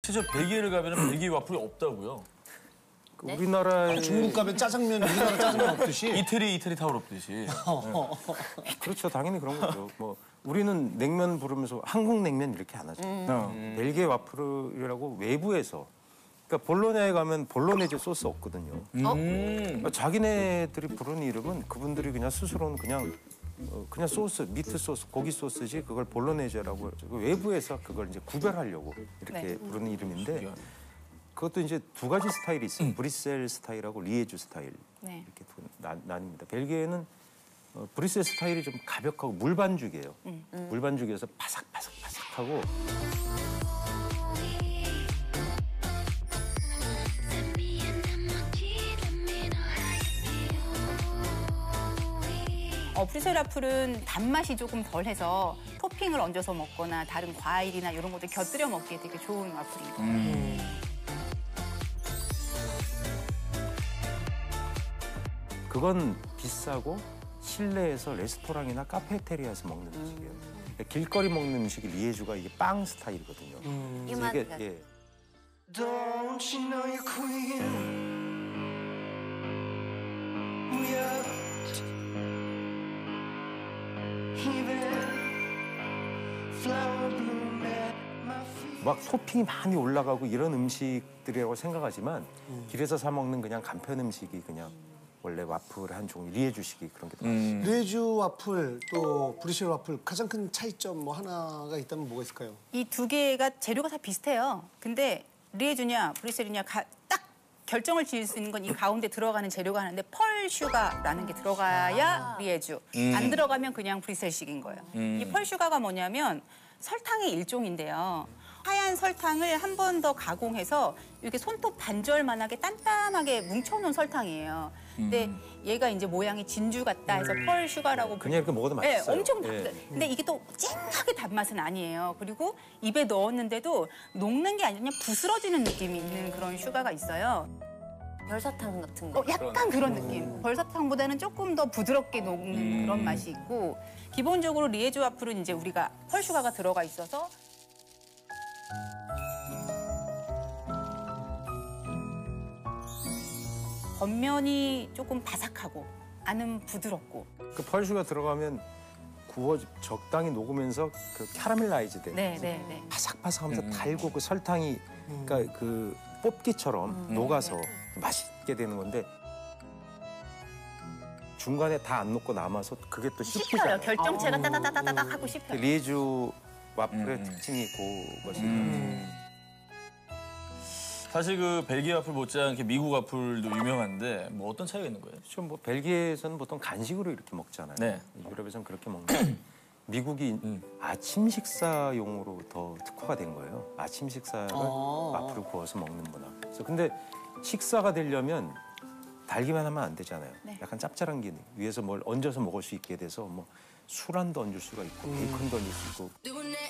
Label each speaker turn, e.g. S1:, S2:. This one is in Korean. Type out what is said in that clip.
S1: 실제 벨기에를 가면 벨기에 와플이 없다고요?
S2: 네? 우리나라에
S3: 중국 가면 짜장면, 우리나라 짜장면 없듯이.
S1: 이태리 타월 없듯이. 네.
S2: 그렇죠. 당연히 그런 거죠. 뭐 우리는 냉면 부르면서 한국 냉면 이렇게 안 하죠. 벨기에 와플이라고 외부에서. 그러니까 볼로냐에 가면 볼로네제 소스 없거든요. 그러니까 자기네들이 부르는 이름은 그분들이 그냥 스스로는 그냥 소스, 미트 소스, 고기 소스지 그걸 볼로네제라고 하죠. 외부에서 그걸 이제 구별하려고 이렇게 부르는 이름인데 그것도 이제 두 가지 스타일이 있어요. 브뤼셀 스타일하고 리에주 스타일 이렇게 나뉩니다. 벨기에는 브뤼셀 스타일이 좀 가볍고 물반죽이에요. 물반죽이어서 바삭바삭바삭하고
S4: 브뤼셀 와플은 단맛이 조금 덜해서 토핑을 얹어서 먹거나 다른 과일이나 이런 것들 곁들여 먹기에 되게 좋은 와플입니다.
S2: 그건 비싸고 실내에서 레스토랑이나 카페테리아에서 먹는 음식이에요. 길거리 먹는 음식이 리에주가 이게 빵 스타일이거든요. 이게 예. Don't you know you're queen? We are 막 토핑이 많이 올라가고 이런 음식들이라고 생각하지만 길에서 사 먹는 그냥 간편 음식이 그냥 원래 와플 한 종류 리에주식이 그런 게 더 맛있어요.
S3: 리에주 와플 또 브뤼셀 와플 가장 큰 차이점 뭐 하나가 있다면 뭐가 있을까요?
S4: 이 두 개가 재료가 다 비슷해요. 근데 리에주냐 브뤼셀이냐 딱 결정을 지을 수 있는 건 이 가운데 들어가는 재료가 하는데 펄 슈가라는 게 들어가야 리에주. 안 들어가면 그냥 브뤼셀식인 거예요. 이 펄 슈가가 뭐냐면 설탕의 일종인데요. 하얀 설탕을 한 번 더 가공해서 이렇게 손톱 반절만하게 단단하게 뭉쳐놓은 설탕이에요. 근데 얘가 이제 모양이 진주 같다 해서 펄 슈가라고
S2: 그냥 이렇게 먹어도 맛있어요.
S4: 네, 엄청 달아요. 근데 이게 또 쨍하게 단맛은 아니에요. 그리고 입에 넣었는데도 녹는 게 아니라 그냥 부스러지는 느낌이 있는 그런 슈가가 있어요.
S5: 별사탕 같은 거.
S4: 약간 그런 느낌. 벌사탕보다는 조금 더 부드럽게 녹는 그런 맛이 있고 기본적으로 리에주 와플은 이제 우리가 펄 슈가가 들어가 있어서 겉면이 조금 바삭하고 안은 부드럽고
S2: 그 펄슈가 들어가면 적당히 녹으면서 그 캐러멜라이즈 되는
S4: 네.
S2: 바삭바삭하면서 달고 그 설탕이 그러니까 그 뽑기처럼 녹아서 맛있게 되는 건데 중간에 다 안 녹고 남아서 그게 또
S4: 씹혀요.
S2: 씹히잖아요.
S4: 결정체가 따다다다닥 하고 씹혀요.
S2: 리에주 와플의 특징이 그것이죠.
S1: 사실 그 벨기에 와플 못지않게 미국 와플도 유명한데 뭐 어떤 차이가 있는 거예요?
S2: 좀 뭐 벨기에에서는 보통 간식으로 이렇게 먹잖아요.
S1: 네.
S2: 유럽에서는 그렇게 먹는데 미국이 아침 식사용으로 더 특화가 된 거예요. 아침 식사를 와플을 구워서 먹는 문화. 그래서 근데 식사가 되려면 달기만 하면 안 되잖아요. 약간 짭짤한 게 위에서 뭘 얹어서 먹을 수 있게 돼서 뭐 술안도 얹을 수가 있고 베이컨도 얹을 수 있고.